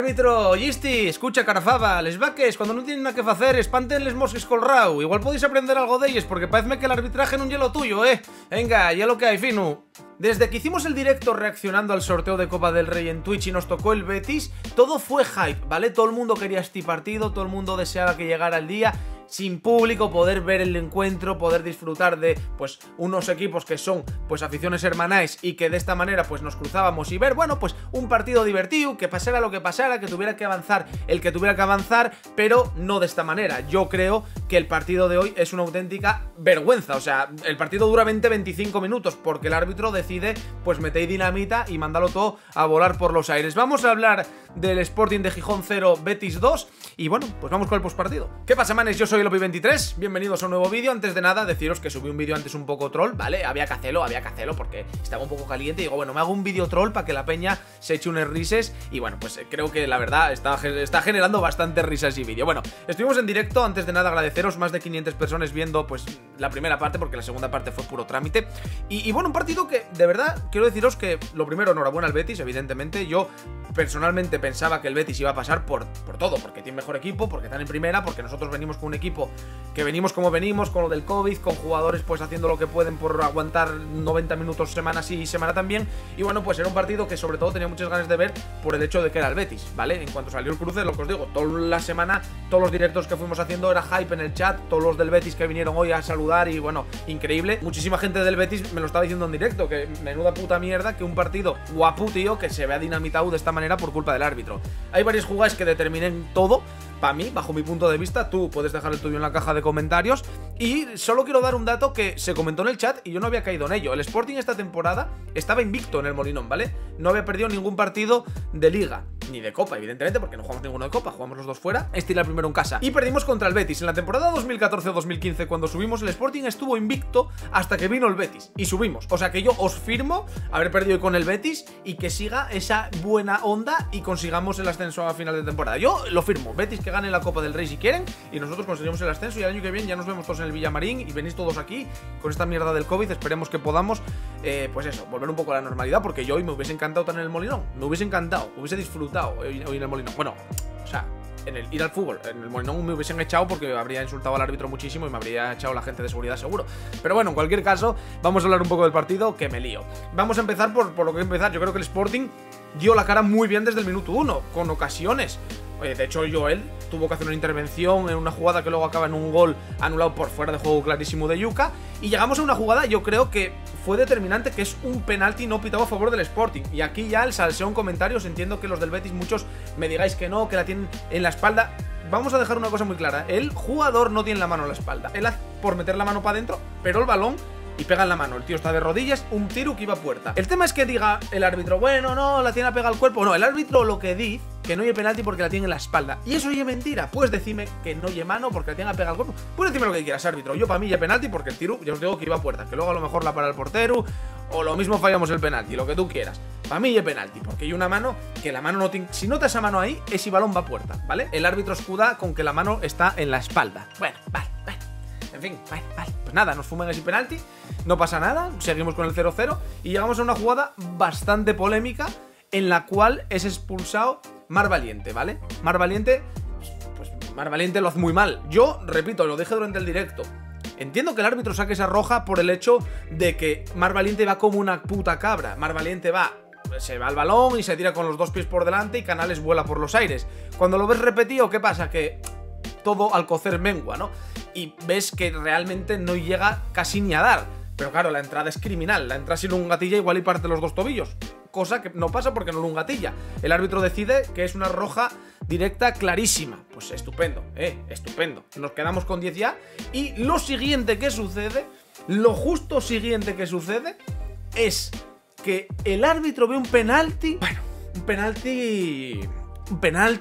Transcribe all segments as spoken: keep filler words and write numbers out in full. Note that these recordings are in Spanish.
Árbitro, Gisti, escucha Carafaba, les vaques, cuando no tienen nada que hacer, espanten les mosques col rau. Igual podéis aprender algo de ellos, porque parece que el arbitraje no es lo tuyo, eh. Venga, ya lo que hay, fino. Desde que hicimos el directo reaccionando al sorteo de Copa del Rey en Twitch y nos tocó el Betis, todo fue hype, ¿vale? Todo el mundo quería este partido, todo el mundo deseaba que llegara el día, sin público, poder ver el encuentro, poder disfrutar de, pues, unos equipos que son, pues, aficiones hermanáis y que de esta manera, pues, nos cruzábamos y ver, bueno, pues, un partido divertido, que pasara lo que pasara, que tuviera que avanzar el que tuviera que avanzar, pero no de esta manera. Yo creo que el partido de hoy es una auténtica vergüenza, o sea, el partido dura veinte a veinticinco minutos porque el árbitro decide, pues, meter dinamita y mandarlo todo a volar por los aires. Vamos a hablar del Sporting de Gijón cero, Betis dos, y bueno, pues vamos con el postpartido. ¿Qué pasa, manes? Yo soy Lopi veintitrés, bienvenidos a un nuevo vídeo. Antes de nada, deciros que subí un vídeo antes un poco troll, ¿vale? Había que hacerlo, había que hacerlo porque estaba un poco caliente y digo, bueno, me hago un vídeo troll para que la peña se eche unas risas y bueno, pues creo que la verdad está, está generando bastantes risas y vídeo. Bueno, estuvimos en directo, antes de nada agradeceros, más de quinientas personas viendo pues la primera parte porque la segunda parte fue puro trámite y, y bueno, un partido que de verdad quiero deciros que lo primero, enhorabuena al Betis, evidentemente. Yo personalmente pensaba que el Betis iba a pasar por, por todo, porque tiene mejor equipo, porque están en primera, porque nosotros venimos con un equipo que venimos como venimos, con lo del COVID, con jugadores pues haciendo lo que pueden por aguantar noventa minutos semana sí y semana también, y bueno, pues era un partido que sobre todo tenía muchas ganas de ver por el hecho de que era el Betis, ¿vale? En cuanto salió el cruce, lo que os digo, toda la semana, todos los directos que fuimos haciendo era hype en el chat, todos los del Betis que vinieron hoy a saludar y bueno, increíble, muchísima gente del Betis me lo estaba diciendo en directo, que menuda puta mierda, que un partido guapo, tío, que se vea dinamitado de esta manera por culpa del árbitro. Hay varias jugadas que determinen todo, para mí, bajo mi punto de vista. Tú puedes dejar el tuyo en la caja de comentarios. Y solo quiero dar un dato que se comentó en el chat y yo no había caído en ello. El Sporting esta temporada estaba invicto en el Molinón, ¿vale? No había perdido ningún partido de Liga, ni de Copa, evidentemente, porque no jugamos ninguno de Copa, jugamos los dos fuera. Este era el primero en casa. Y perdimos contra el Betis. En la temporada dos mil catorce dos mil quince, cuando subimos, el Sporting estuvo invicto hasta que vino el Betis. Y subimos. O sea que yo os firmo haber perdido con el Betis y que siga esa buena onda y consigamos el ascenso a final de temporada. Yo lo firmo. Betis que gane la Copa del Rey si quieren y nosotros conseguimos el ascenso y el año que viene ya nos vemos todos en el Villamarín y venís todos aquí con esta mierda del COVID. Esperemos que podamos, eh, pues eso, volver un poco a la normalidad, porque yo hoy me hubiese encantado estar en el Molinón, me hubiese encantado, hubiese disfrutado hoy, hoy en el Molinón. Bueno, o sea, en el ir al fútbol, en el Molinón me hubiesen echado porque habría insultado al árbitro muchísimo y me habría echado la gente de seguridad seguro. Pero bueno, en cualquier caso, vamos a hablar un poco del partido, que me lío. Vamos a empezar por, por lo que empezar. Yo creo que el Sporting dio la cara muy bien desde el minuto uno, con ocasiones. De hecho, Joel tuvo que hacer una intervención en una jugada que luego acaba en un gol anulado por fuera de juego clarísimo de Yuka. Y llegamos a una jugada, yo creo que fue determinante, que es un penalti no pitado a favor del Sporting. Y aquí ya el salseo en comentarios, entiendo que los del Betis muchos me digáis que no, que la tienen en la espalda. Vamos a dejar una cosa muy clara, el jugador no tiene la mano en la espalda, él hace por meter la mano para adentro, pero el balón y pega en la mano, el tío está de rodillas, un tiro que iba a puerta. El tema es que diga el árbitro, bueno, no, la tiene pegada al cuerpo. No, el árbitro lo que dice, que no hay penalti porque la tiene en la espalda. Y eso es mentira. Puedes decirme que no hay mano porque la tiene pegada al cuerpo. Puedes decirme lo que quieras, árbitro. Yo para mí hay penalti porque el tiro, ya os digo que iba a puerta, que luego a lo mejor la para el portero, o lo mismo fallamos el penalti, lo que tú quieras. Para mí hay penalti porque hay una mano que la mano no tiene. Si notas esa mano ahí, ese balón va a puerta, ¿vale? El árbitro escuda con que la mano está en la espalda. Bueno, vale, vale. En fin, vale, vale. Pues nada, nos fuman ese penalti, no pasa nada, seguimos con el cero cero y llegamos a una jugada bastante polémica en la cual es expulsado Mar Valiente, ¿vale? Mar Valiente, pues Mar Valiente lo hace muy mal. Yo, repito, lo dije durante el directo. Entiendo que el árbitro saque esa roja por el hecho de que Mar Valiente va como una puta cabra. Mar Valiente va, se va al balón y se tira con los dos pies por delante y Canales vuela por los aires. Cuando lo ves repetido, ¿qué pasa? Que todo al cocer mengua, ¿no? Y ves que realmente no llega casi ni a dar. Pero claro, la entrada es criminal. La entrada sin un gatilla igual y parte los dos tobillos. Cosa que no pasa porque no lo un gatilla. El árbitro decide que es una roja directa clarísima. Pues estupendo, eh, estupendo. Nos quedamos con diez ya. Y lo siguiente que sucede, lo justo siguiente que sucede, es que el árbitro ve un penalti. Bueno, un penalti... Un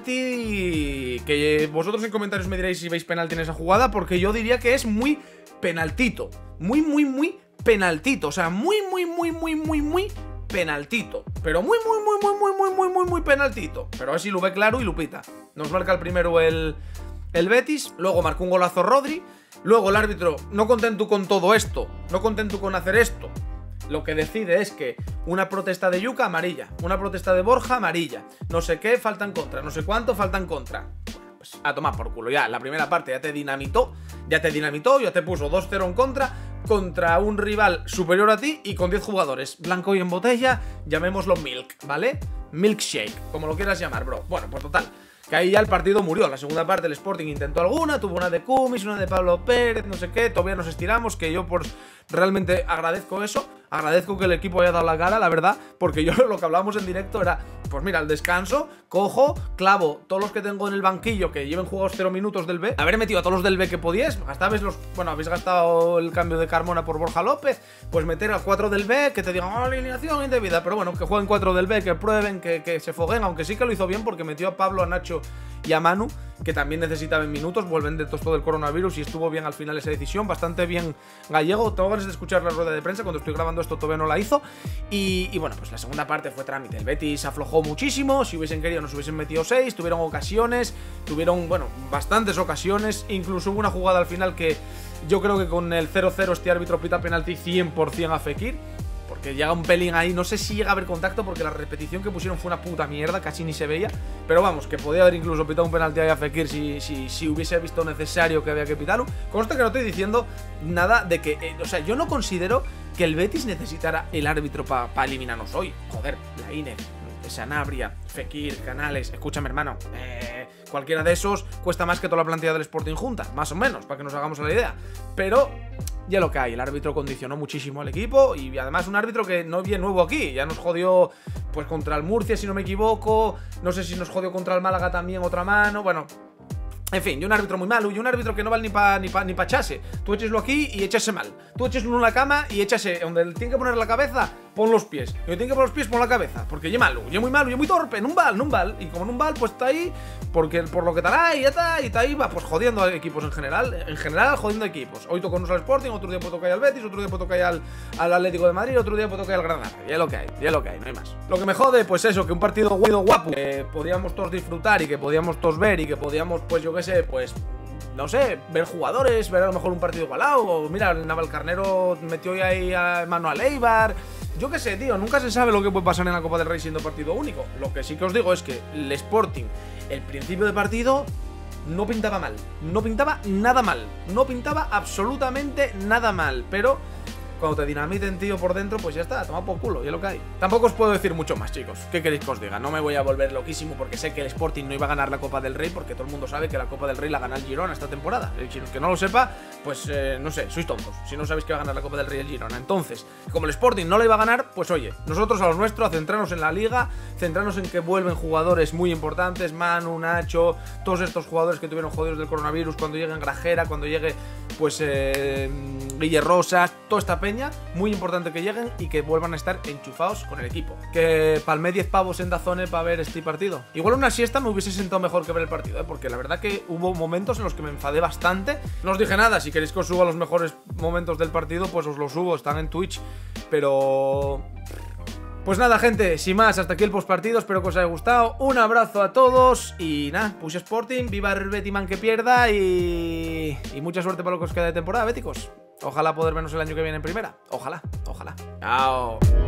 penalti que vosotros en comentarios me diréis si veis penalti en esa jugada, porque yo diría que es muy penaltito. Muy, muy, muy penaltito. O sea, muy, muy, muy, muy, muy, muy penaltito. Pero muy, muy, muy, muy, muy, muy, muy, muy, muy penaltito. Pero así lo ve claro y Lupita. Nos marca el primero el, el Betis. Luego marcó un golazo Rodri. Luego el árbitro, no contento con todo esto, no contento con hacer esto, lo que decide es que una protesta de Yuka, amarilla, una protesta de Borja, amarilla, no sé qué, falta en contra, no sé cuánto, falta en contra. Pues a tomar por culo, ya, la primera parte ya te dinamitó, ya te dinamitó, ya te puso dos cero en contra, contra un rival superior a ti y con diez jugadores, blanco y en botella, llamémoslo Milk, ¿vale? Milkshake, como lo quieras llamar, bro. Bueno, pues total, que ahí ya el partido murió. La segunda parte el Sporting intentó alguna, tuvo una de Cumis, una de Pablo Pérez, no sé qué, todavía nos estiramos, que yo por realmente agradezco eso, agradezco que el equipo haya dado la cara, la verdad, porque yo lo que hablábamos en directo era, pues mira, al descanso, cojo, clavo todos los que tengo en el banquillo que lleven jugados cero minutos del B, haber metido a todos los del B que podíais, gastabais los, bueno, habéis gastado el cambio de Carmona por Borja López, pues meter a cuatro del B, que te digan, oh, alineación indebida, pero bueno, que jueguen cuatro del B, que prueben, que, que se foguen, aunque sí que lo hizo bien porque metió a Pablo, a Nacho y a Manu, que también necesitaban minutos, vuelven de todo del coronavirus y estuvo bien al final esa decisión, bastante bien Gallego. Tengo ganas de escuchar la rueda de prensa, cuando estoy grabando esto todavía no la hizo, y, y bueno, pues la segunda parte fue trámite, el Betis aflojó muchísimo, si hubiesen querido nos hubiesen metido seis, tuvieron ocasiones, tuvieron, bueno, bastantes ocasiones, incluso hubo una jugada al final que yo creo que con el cero cero este árbitro pita penalti cien por cien a Fekir, porque llega un pelín ahí, no sé si llega a haber contacto porque la repetición que pusieron fue una puta mierda, casi ni se veía, pero vamos, que podía haber incluso pitado un penalti ahí a Fekir si, si, si hubiese visto necesario que había que pitarlo. Consta que no estoy diciendo nada de que, eh, o sea, yo no considero que el Betis necesitara el árbitro para pa eliminarnos hoy. Joder, la I N E F, Sanabria, Fekir, Canales, escúchame hermano, eh, cualquiera de esos cuesta más que toda la plantilla del Sporting junta, más o menos, para que nos hagamos a la idea, pero ya lo que hay, el árbitro condicionó muchísimo al equipo y además un árbitro que no viene nuevo aquí, ya nos jodió pues contra el Murcia si no me equivoco, no sé si nos jodió contra el Málaga también otra mano, bueno, en fin, y un árbitro muy malo, y un árbitro que no vale ni para ni pa, ni pa echase. Tú echeslo aquí y echase mal. Tú echeslo en la cama y echase donde tiene que poner la cabeza, pon los pies. Y donde tiene que poner los pies, pon la cabeza. Porque ye malo, ye muy malo, ye muy torpe, en un bal, en un bal. Y como en un bal, pues está ahí, porque por lo que tal ahí, ya está, y está ahí, va pues jodiendo a equipos en general. En general, jodiendo a equipos. Hoy tocó al Sporting, otro día puede tocar al Betis, otro día puede tocar al, al Atlético de Madrid, otro día puede tocar al Granada. Ya es lo que hay, ya es lo que hay, no hay más. Lo que me jode, pues eso, que un partido guido guapo, que podíamos todos disfrutar y que podíamos todos ver y que podíamos, pues yo qué sé, pues no sé, ver jugadores, ver a lo mejor un partido igualado, o mira, el Navalcarnero metió ahí a Manuel Eibar. Yo qué sé, tío, nunca se sabe lo que puede pasar en la Copa del Rey siendo partido único. Lo que sí que os digo es que el Sporting, el principio de partido, no pintaba mal. No pintaba nada mal. No pintaba absolutamente nada mal. Pero cuando te dinamiten, tío, por dentro, pues ya está, toma por culo, ya lo que hay. Tampoco os puedo decir mucho más, chicos. ¿Qué queréis que os diga? No me voy a volver loquísimo porque sé que el Sporting no iba a ganar la Copa del Rey, porque todo el mundo sabe que la Copa del Rey la gana el Girona esta temporada. El que no lo sepa, pues eh, no sé, sois tontos si no sabéis que va a ganar la Copa del Rey el Girona. Entonces, como el Sporting no la iba a ganar, pues oye, nosotros a los nuestros, a centrarnos en la Liga, centrarnos en que vuelven jugadores muy importantes, Manu, Nacho, todos estos jugadores que tuvieron jodidos del coronavirus, cuando lleguen Grajera, cuando llegue, pues, eh, Guille Rosas, toda esta peña, muy importante que lleguen y que vuelvan a estar enchufados con el equipo. Que palmé diez pavos en Dazone para ver este partido. Igual una siesta me hubiese sentado mejor que ver el partido, ¿eh? Porque la verdad que hubo momentos en los que me enfadé bastante. No os dije nada, si queréis que os suba los mejores momentos del partido, pues os los subo, están en Twitch, pero... Pues nada, gente, sin más, hasta aquí el postpartido, espero que os haya gustado. Un abrazo a todos y nada, push Sporting, viva el Betiman que pierda y... y mucha suerte para lo que os queda de temporada, béticos. Ojalá poder vernos el año que viene en primera. Ojalá, ojalá. Chao.